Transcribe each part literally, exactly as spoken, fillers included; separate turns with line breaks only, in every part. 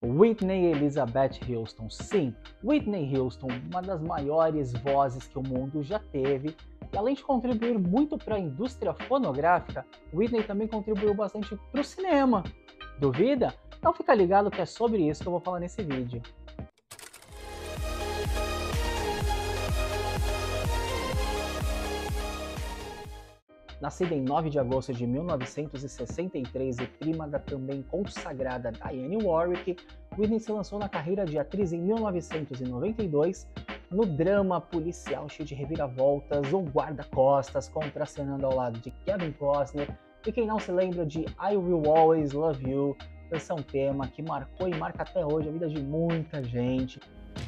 Whitney Elizabeth Houston. Sim, Whitney Houston, uma das maiores vozes que o mundo já teve. E além de contribuir muito para a indústria fonográfica, Whitney também contribuiu bastante para o cinema. Duvida? Então fica ligado que é sobre isso que eu vou falar nesse vídeo. Nascida em nove de agosto de mil novecentos e sessenta e três e prima da também consagrada Dionne Warwick, Whitney se lançou na carreira de atriz em mil novecentos e noventa e dois no drama policial cheio de reviravoltas, O Guarda-Costas, contracenando ao lado de Kevin Costner, e quem não se lembra de I Will Always Love You, canção tema que marcou e marca até hoje a vida de muita gente.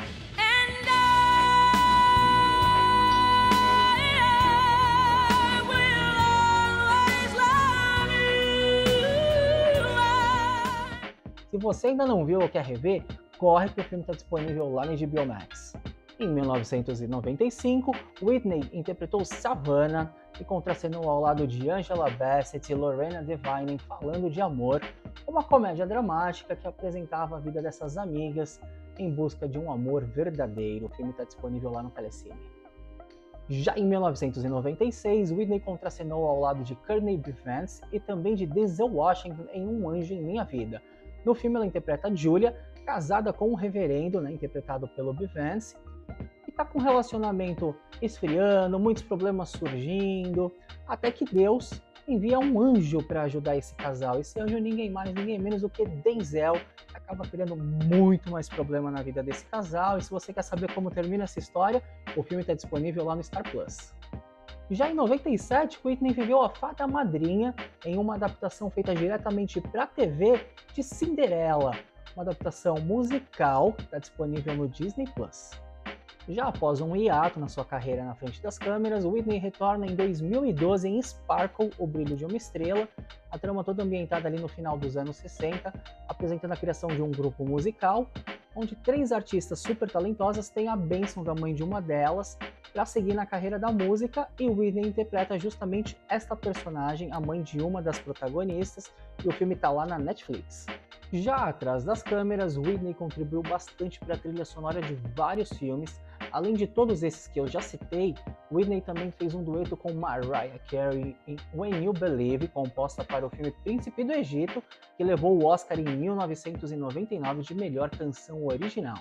Se você ainda não viu ou quer rever, corre que o filme está disponível lá no H B O Max. Em mil novecentos e noventa e cinco, Whitney interpretou Savannah e contracenou ao lado de Angela Bassett e Lorena Devine Falando de Amor, uma comédia dramática que apresentava a vida dessas amigas em busca de um amor verdadeiro. O filme está disponível lá no Telecine. Já em mil novecentos e noventa e seis, Whitney contracenou ao lado de Courtney B. Vance e também de Denzel Washington em Um Anjo em Minha Vida. No filme ela interpreta Julia, casada com um reverendo, né, interpretado pelo B. Vance, e tá com um relacionamento esfriando, muitos problemas surgindo, até que Deus envia um anjo para ajudar esse casal. Esse anjo ninguém mais, ninguém menos do que Denzel, que acaba criando muito mais problema na vida desse casal. E se você quer saber como termina essa história, o filme está disponível lá no Star Plus. Já em noventa e sete, Whitney viveu a fada madrinha em uma adaptação feita diretamente para a T V de Cinderela, uma adaptação musical que está disponível no Disney Plus. Já após um hiato na sua carreira na frente das câmeras, Whitney retorna em dois mil e doze em Sparkle, O Brilho de uma Estrela, a trama toda ambientada ali no final dos anos sessenta, apresentando a criação de um grupo musical, onde três artistas super talentosas têm a bênção da mãe de uma delas para seguir na carreira da música, e Whitney interpreta justamente esta personagem, a mãe de uma das protagonistas, e o filme está lá na Netflix. Já atrás das câmeras, Whitney contribuiu bastante para a trilha sonora de vários filmes. Além de todos esses que eu já citei, Whitney também fez um dueto com Mariah Carey em When You Believe, composta para o filme Príncipe do Egito, que levou o Oscar em mil novecentos e noventa e nove de melhor canção original.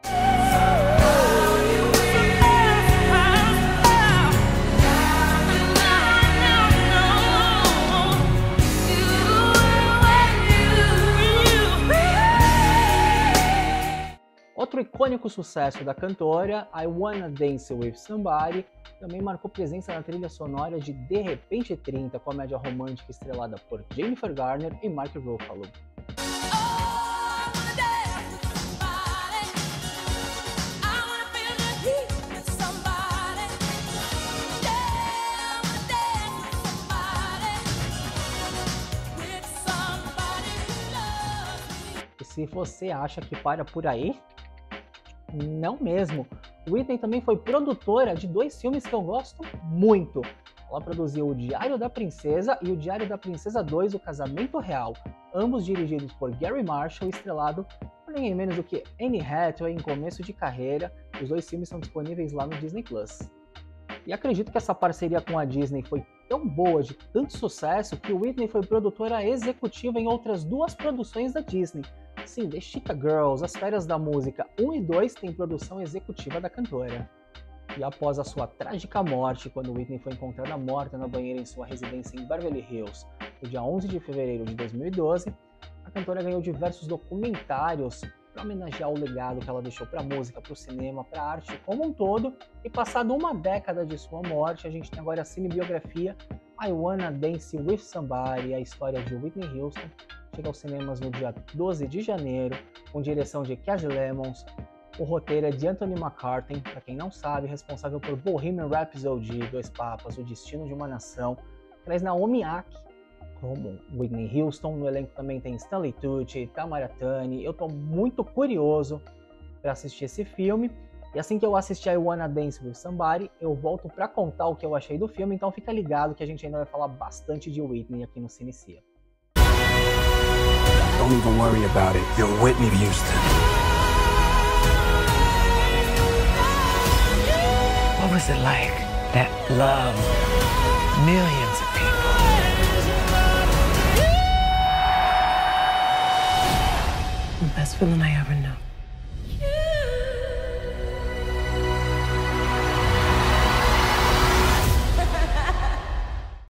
Outro icônico sucesso da cantora, I Wanna Dance With Somebody, também marcou presença na trilha sonora de De Repente trinta, comédia romântica estrelada por Jennifer Garner e Mark Ruffalo. E se você acha que para por aí, não mesmo. Whitney também foi produtora de dois filmes que eu gosto muito. Ela produziu O Diário da Princesa e O Diário da Princesa dois, O Casamento Real, ambos dirigidos por Gary Marshall e estrelado por ninguém menos do que Anne Hathaway em começo de carreira. Os dois filmes são disponíveis lá no Disney Plus. E acredito que essa parceria com a Disney foi tão boa, de tanto sucesso, que Whitney foi produtora executiva em outras duas produções da Disney. Sim, The Cheetah Girls, As Férias da Música um e dois tem produção executiva da cantora. E após a sua trágica morte, quando Whitney foi encontrada morta na banheira em sua residência em Beverly Hills, no dia onze de fevereiro de dois mil e doze, a cantora ganhou diversos documentários para homenagear o legado que ela deixou para a música, para o cinema, para a arte como um todo. E passado uma década de sua morte, a gente tem agora a cinebiografia I Wanna Dance With Somebody, a história de Whitney Houston. Chega aos cinemas no dia doze de janeiro, com direção de Kazi Lemons. O roteiro é de Anthony McCarten, para quem não sabe, responsável por Bohemian Rhapsody, Dois Papas, O Destino de uma Nação. Traz Naomi Ackie como Whitney Houston. No elenco também tem Stanley Tucci, Tamara Tunie. Eu estou muito curioso para assistir esse filme. E assim que eu assistir I Wanna Dance With Somebody, eu volto para contar o que eu achei do filme. Então fica ligado que a gente ainda vai falar bastante de Whitney aqui no Cinecia.
Don't even worry about it. You're Whitney Houston.
What was it like, that love? Millions of people. The best feeling I ever knew.